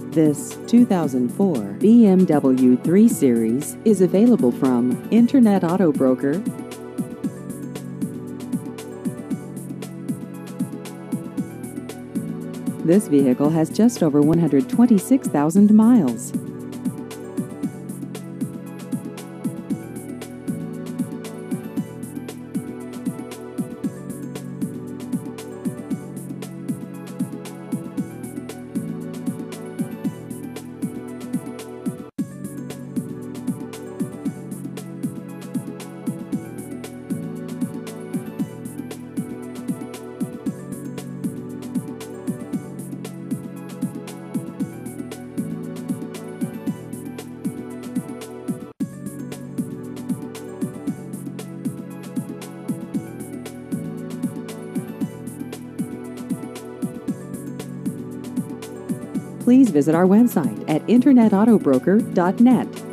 This 2004 BMW 3 Series is available from Internet Auto Broker. This vehicle has just over 126,000 miles. Please visit our website at internetautobroker.net.